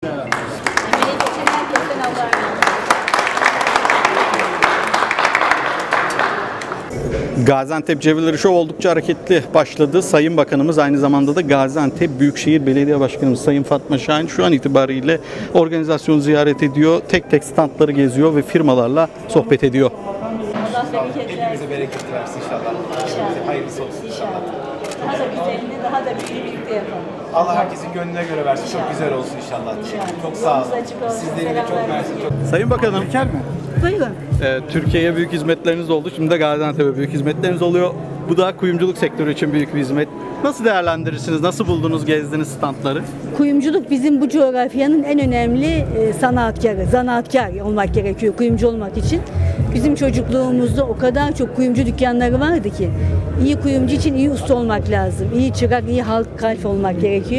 Gaziantep Jewelry Show oldukça hareketli başladı. Sayın Bakanımız aynı zamanda da Gaziantep Büyükşehir Belediye Başkanımız Sayın Fatma Şahin şu an itibariyle organizasyonu ziyaret ediyor. Tek tek standları geziyor ve firmalarla sohbet ediyor. Allah hepimize bereket versin inşallah. Hayırlısı olsun inşallah. Daha da güzelini, daha da birlikte yapalım. Allah herkesin gönlüne göre versin. Çok güzel olsun inşallah. Çok sağ olun. Sizleri de çok mersi. Sayın Bakanım, Buyurun. Türkiye'ye büyük hizmetleriniz oldu. Şimdi de Gaziantep'e büyük hizmetleriniz oluyor. Bu da kuyumculuk sektörü için büyük bir hizmet. Nasıl değerlendirirsiniz? Nasıl buldunuz, gezdiniz standları? Kuyumculuk bizim bu coğrafyanın en önemli sanatkarı, zanaatkar olmak gerekiyor kuyumcu olmak için. Bizim çocukluğumuzda o kadar çok kuyumcu dükkanları vardı ki iyi kuyumcu için iyi usta olmak lazım. İyi çırak, iyi halk kalp olmak gerekiyor.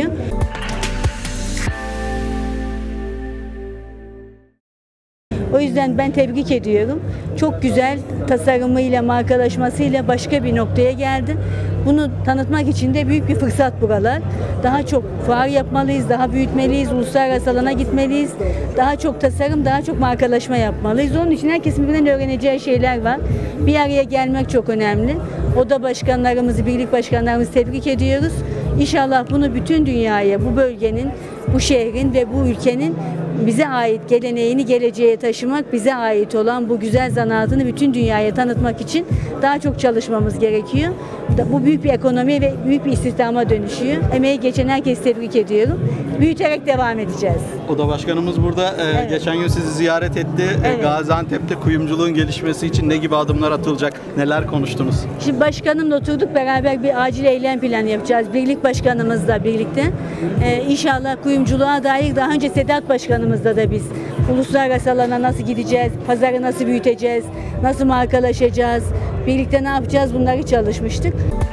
O yüzden ben tebrik ediyorum. Çok güzel tasarımıyla, markalaşmasıyla başka bir noktaya geldi. Bunu tanıtmak için de büyük bir fırsat buralar. Daha çok fuar yapmalıyız, daha büyütmeliyiz, uluslararası alana gitmeliyiz. Daha çok tasarım, daha çok markalaşma yapmalıyız. Onun için herkesin birbirinden öğreneceği şeyler var. Bir araya gelmek çok önemli. Oda başkanlarımızı, birlik başkanlarımızı tebrik ediyoruz. İnşallah bunu bütün dünyaya, bu bölgenin, bu şehrin ve bu ülkenin bize ait geleneğini geleceğe taşımak, bize ait olan bu güzel zanaatını bütün dünyaya tanıtmak için daha çok çalışmamız gerekiyor. Bu büyük bir ekonomi ve büyük bir istihdama dönüşüyor. Emeği geçen herkesi tebrik ediyorum. Büyüterek devam edeceğiz. Oda Başkanımız burada. Evet. Geçen gün sizi ziyaret etti. Evet. Gaziantep'te kuyumculuğun gelişmesi için ne gibi adımlar atılacak? Neler konuştunuz? Şimdi başkanımla oturduk, beraber bir acil eylem planı yapacağız. Birlik başkanımızla birlikte. İnşallah kuyumculuğa dair daha önce Sedat Başkanımızla da biz uluslararası alana nasıl gideceğiz, pazarı nasıl büyüteceğiz, nasıl markalaşacağız, birlikte ne yapacağız, bunları çalışmıştık.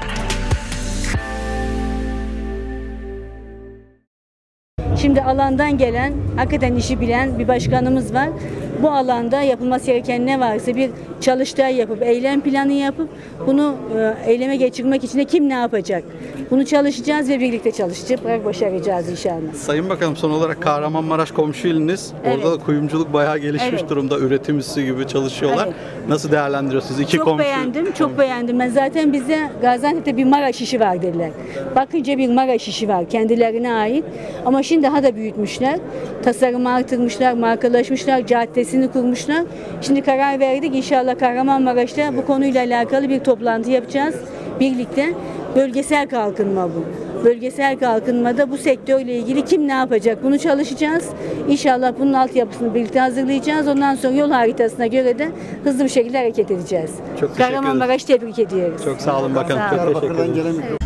Şimdi alandan gelen, hakikaten işi bilen bir başkanımız var. Bu alanda yapılması gereken ne varsa bir çalıştay yapıp, eylem planı yapıp bunu eyleme geçirmek için de kim ne yapacak? Bunu çalışacağız ve birlikte çalışacağız, başaracağız inşallah. Sayın Bakanım, son olarak Kahramanmaraş komşu iliniz. Evet. Orada da kuyumculuk bayağı gelişmiş Evet. durumda. Üretim üssü gibi çalışıyorlar. Evet. Nasıl değerlendiriyorsunuz? İki Çok komşu. beğendim, çok beğendim. Ben zaten bize Gaziantep'te bir Maraş işi var dediler. Bakınca bir Maraş işi var, kendilerine ait. Ama şimdi daha da büyütmüşler. Tasarımı artırmışlar, markalaşmışlar, caddesini kurmuşlar. Şimdi karar verdik. İnşallah Kahramanmaraş'ta bu konuyla alakalı bir toplantı yapacağız. Birlikte bölgesel kalkınma bu. Bölgesel kalkınmada bu sektörle ilgili kim ne yapacak bunu çalışacağız. İnşallah bunun altyapısını birlikte hazırlayacağız. Ondan sonra yol haritasına göre de hızlı bir şekilde hareket edeceğiz. Çok teşekkür ederim. Kahramanmaraş'ı tebrik ediyoruz. Çok sağ olun bakanım. Sağ olun. Çok teşekkür ederim.